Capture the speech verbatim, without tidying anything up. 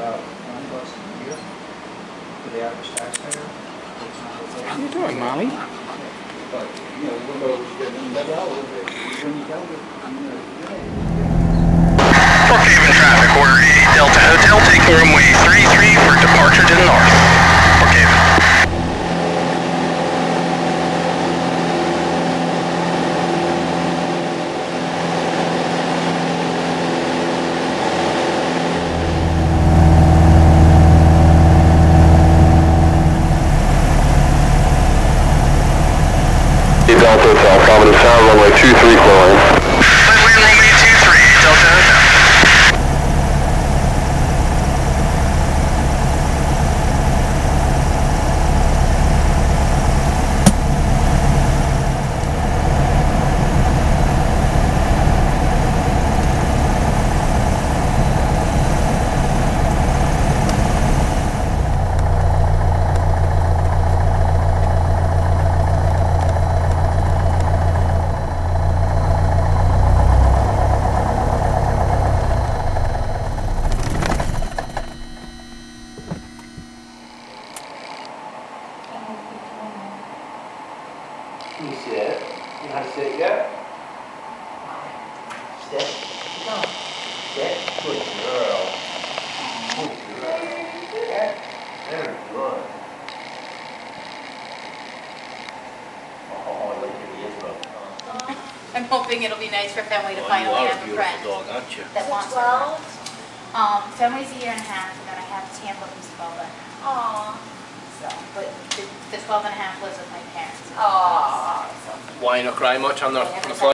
about one bucks a year for the average taxpayer. How you doing, Molly? But, you know, we'll go, that's all, when you don't, you know, Brookhaven traffic, order eighty Delta Hotel, taking runway three three for departure to the north. Brookhaven. Delta Hotel, Providence Town, runway two three clearing. Clear wind runway two three, Delta Hotel. Can you sit? You know how to sit yet? Sit. No. Sit. Good girl. Good girl. Very good. Oh, look at the ears. I'm hoping it'll be nice for Fenway to Oh, finally you are have a a friend beautiful dog, aren't you? that wants twelve? her. Um, Fenway's a year and a half, and then I have Tampa who's twelve and a half. Aww. So, but the, the twelve and a half lives with my parents. Aww. So, Why not cry much on the, on the flight?